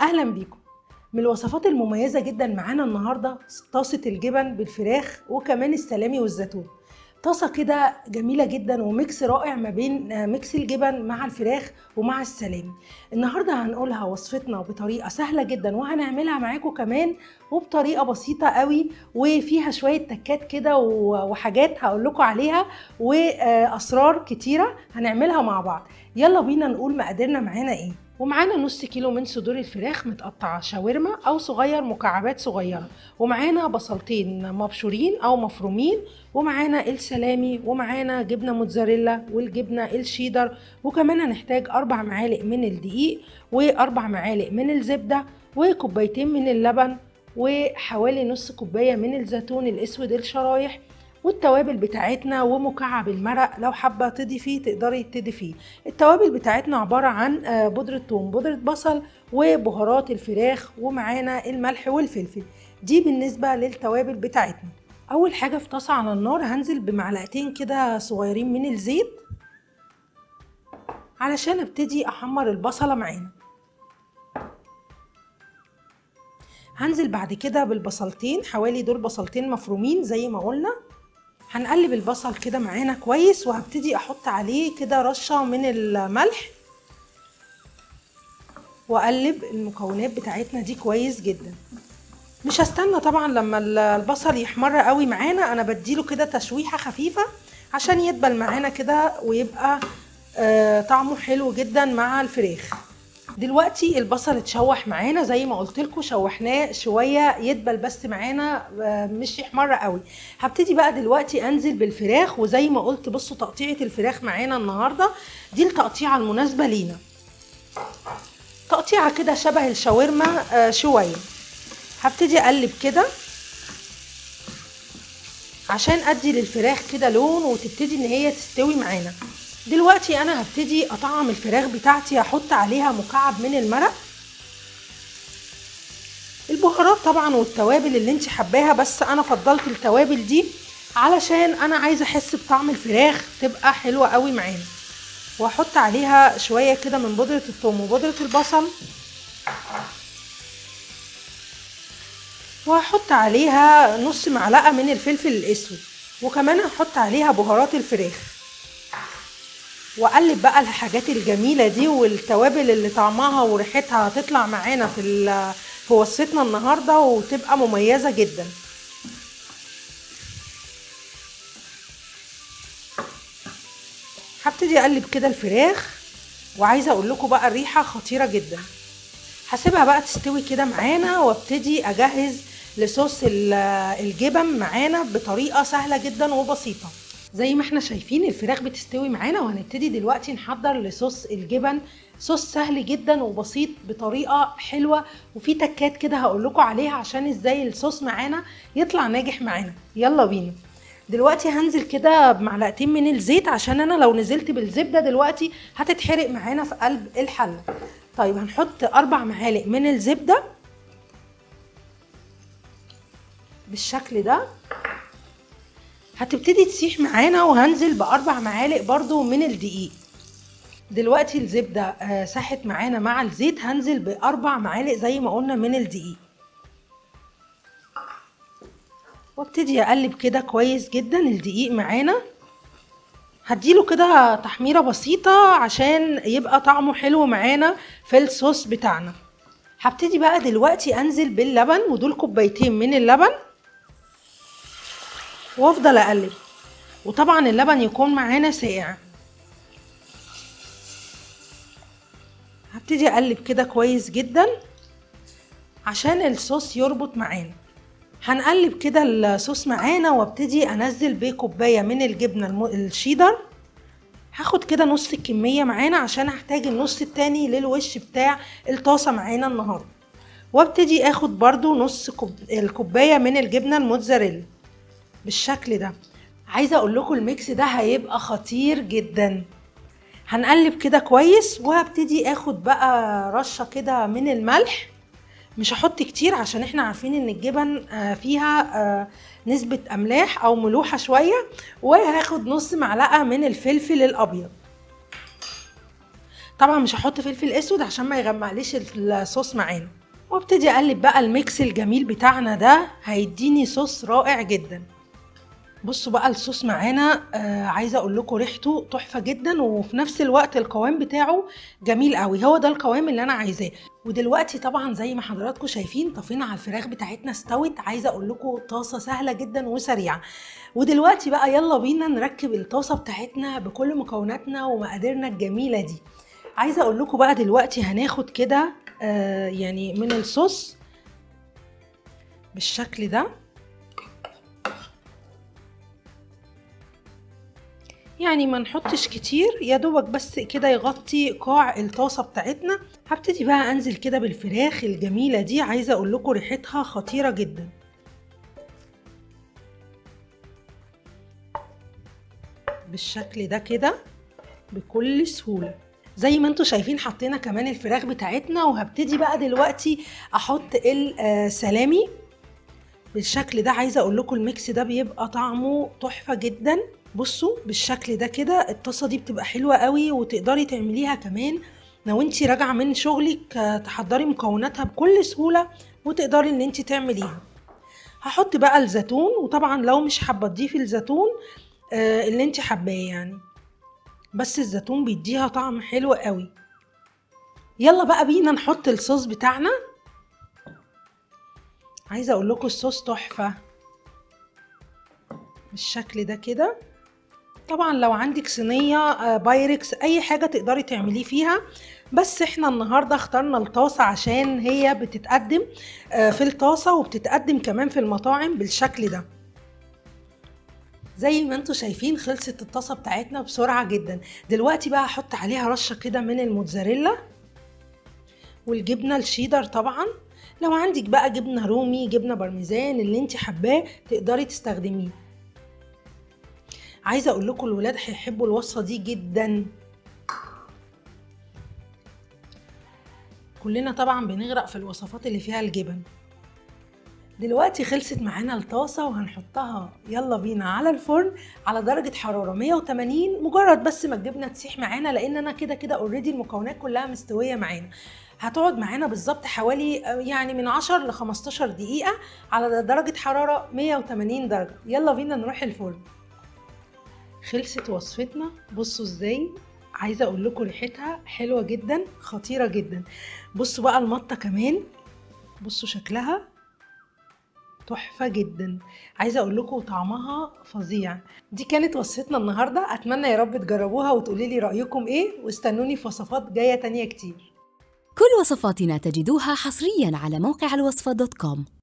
اهلا بيكم. من الوصفات المميزه جدا معانا النهارده طاسه الجبن بالفراخ وكمان السلامي والزيتون. طاسه كده جميله جدا وميكس رائع ما بين ميكس الجبن مع الفراخ ومع السلامي. النهارده هنقولها وصفتنا بطريقه سهله جدا وهنعملها معاكم كمان وبطريقه بسيطه قوي وفيها شويه تكات كده وحاجات هقول لكم عليها واسرار كتيره هنعملها مع بعض. يلا بينا نقول مقاديرنا معانا ايه. ومعانا نص كيلو من صدور الفراخ متقطعه شاورما او صغير مكعبات صغيره، ومعانا بصلتين مبشورين او مفرومين، ومعانا السلامي، ومعانا جبنه موتزاريلا والجبنه الشيدر، وكمان هنحتاج 4 معالق من الدقيق و4 معالق من الزبده وكوبايتين من اللبن وحوالي نص كوبايه من الزيتون الاسود الشرايح والتوابل بتاعتنا ومكعب المرق. لو حابه تضيفيه تقدري تضيفيه. التوابل بتاعتنا عباره عن بودره ثوم، بودره بصل، وبهارات الفراخ، ومعانا الملح والفلفل. دي بالنسبه للتوابل بتاعتنا. اول حاجه في طاسه على النار هنزل بمعلقتين كده صغيرين من الزيت علشان ابتدي احمر البصله معانا. هنزل بعد كده بالبصلتين، حوالي دول بصلتين مفرومين زي ما قلنا. هنقلب البصل كده معانا كويس وهبتدي احط عليه كده رشة من الملح واقلب المكونات بتاعتنا دي كويس جدا. مش هستنى طبعا لما البصل يحمر قوي معانا، انا بديله كده تشويحة خفيفة عشان يدبل معانا كده ويبقى طعمه حلو جدا مع الفراخ. دلوقتي البصل اتشوح معانا زي ما قلت لكم، شوحناه شويه يدبل بس معانا مش يحمر قوي. هبتدي بقى دلوقتي انزل بالفراخ، وزي ما قلت بصوا تقطيعه الفراخ معانا النهارده دي التقطيعه المناسبه لينا، تقطيعه كده شبه الشاورما شويه. هبتدي اقلب كده عشان ادي للفراخ كده لون وتبتدي ان هي تستوي معانا. دلوقتي انا هبتدي اطعم الفراخ بتاعتي، احط عليها مكعب من المرق، البهارات طبعا والتوابل اللي انت حباها، بس انا فضلت التوابل دي علشان انا عايزه احس بطعم الفراخ تبقى حلوه قوي معانا. واحط عليها شويه كده من بودره الثوم وبودره البصل، وهحط عليها نص معلقه من الفلفل الاسود، وكمان هحط عليها بهارات الفراخ. واقلب بقى الحاجات الجميله دي والتوابل اللي طعمها وريحتها هتطلع معانا في وصفتنا النهارده وتبقى مميزه جدا. هبتدي اقلب كده الفراخ، وعايزه اقول لكم بقى الريحه خطيره جدا. هسيبها بقى تستوي كده معانا وابتدي اجهز لصوص الجبن معانا بطريقه سهله جدا وبسيطه. زي ما احنا شايفين الفراخ بتستوي معانا، وهنبتدي دلوقتي نحضر لصوص الجبن. صوص سهل جدا وبسيط بطريقه حلوه، وفي تكات كده هقول لكم عليها عشان ازاي الصوص معانا يطلع ناجح معانا. يلا بينا. دلوقتي هنزل كده بمعلقتين من الزيت عشان انا لو نزلت بالزبده دلوقتي هتتحرق معانا في قلب الحله. طيب هنحط 4 معالق من الزبده بالشكل ده، هتبتدي تسيح معانا. وهنزل ب4 معالق برضو من الدقيق. دلوقتي الزبدة ساحت معانا مع الزيت، هنزل ب4 معالق زي ما قلنا من الدقيق، وابتدي اقلب كده كويس جدا الدقيق معانا. هديله كده تحميرة بسيطة عشان يبقى طعمه حلو معانا في الصوص بتاعنا. هبتدي بقى دلوقتي انزل باللبن، ودول كوبايتين من اللبن، وافضل اقلب. وطبعا اللبن يكون معانا ساقع. هبتدي اقلب كده كويس جدا عشان الصوص يربط معانا. هنقلب كده الصوص معانا وابتدي انزل بكوبايه من الجبنه الشيدر. هاخد كده نص الكميه معانا عشان هحتاج النص التاني للوش بتاع الطاسه معانا النهارده. وابتدي اخد برضو نص الكوبايه من الجبنه الموتزاريلا بالشكل ده. عايزه اقول لكم الميكس ده هيبقى خطير جدا. هنقلب كده كويس، وهبتدي اخد بقى رشه كده من الملح. مش هحط كتير عشان احنا عارفين ان الجبن فيها نسبه املاح او ملوحه شويه. وهاخد نص معلقه من الفلفل الابيض. طبعا مش هحط فلفل اسود عشان ما يغمقليش الصوص معانا. وابتدي اقلب بقى الميكس الجميل بتاعنا ده، هيديني صوص رائع جدا. بصوا بقى الصوص معانا، عايزه اقول لكم ريحته تحفه جدا، وفي نفس الوقت القوام بتاعه جميل قوي، هو ده القوام اللي انا عايزاه. ودلوقتي طبعا زي ما حضراتكم شايفين طفينا على الفراخ بتاعتنا استوت. عايزه اقول لكم طاسه سهله جدا وسريعه. ودلوقتي بقى يلا بينا نركب الطاسه بتاعتنا بكل مكوناتنا ومقاديرنا الجميله دي. عايزه اقول لكم بقى دلوقتي هناخد كده يعني من الصوص بالشكل ده، يعني ما نحطش كتير، يا دوبك بس كده يغطي قاع الطاسه بتاعتنا. هبتدي بقى انزل كده بالفراخ الجميله دي. عايزه اقول لكم ريحتها خطيره جدا. بالشكل ده كده بكل سهوله. زي ما انتوا شايفين حطينا كمان الفراخ بتاعتنا، وهبتدي بقى دلوقتي احط السلامي بالشكل ده. عايزه اقول لكم الميكس ده بيبقى طعمه تحفه جدا. بصوا بالشكل ده كده الطاسه دي بتبقى حلوه قوي، وتقدري تعمليها كمان لو انتي راجعه من شغلك، تحضري مكوناتها بكل سهوله وتقدري ان انتي تعمليها. هحط بقى الزيتون، وطبعا لو مش حابه تضيفي الزيتون اللي انتي حباه يعني، بس الزيتون بيديها طعم حلو قوي. يلا بقى بينا نحط الصوص بتاعنا. عايزه اقول لكم الصوص تحفه بالشكل ده كده. طبعا لو عندك صينيه بايركس اي حاجه تقدري تعمليه فيها، بس احنا النهارده اخترنا الطاسه عشان هي بتتقدم في الطاسه، وبتتقدم كمان في المطاعم بالشكل ده. زي ما انتوا شايفين خلصت الطاسه بتاعتنا بسرعه جدا. دلوقتي بقى هحط عليها رشه كده من الموتزاريلا والجبنه الشيدر. طبعا لو عندك بقى جبنه رومي، جبنه بارميزان، اللي انت حباه تقدري تستخدميه. عايزه اقول لكم الولاد هيحبوا الوصفه دي جدا. كلنا طبعا بنغرق في الوصفات اللي فيها الجبن. دلوقتي خلصت معانا الطاسه، وهنحطها يلا بينا على الفرن على درجه حراره 180، مجرد بس ما الجبنه تسيح معانا، لان انا كده كده اوريدي المكونات كلها مستويه معانا. هتقعد معانا بالظبط حوالي يعني من 10 ل 15 دقيقه على درجه حراره 180 درجه. يلا بينا نروح الفرن. خلصت وصفتنا. بصوا ازاي، عايزه اقول لكم ريحتها حلوه جدا خطيره جدا. بصوا بقى المطه كمان، بصوا شكلها تحفه جدا. عايزه اقول لكم طعمها فظيع. دي كانت وصفتنا النهارده، اتمنى يا رب تجربوها وتقولي لي رايكم ايه، واستنوني في وصفات جايه تانية كتير. كل وصفاتنا تجدوها حصريا على موقع الوصفة.com.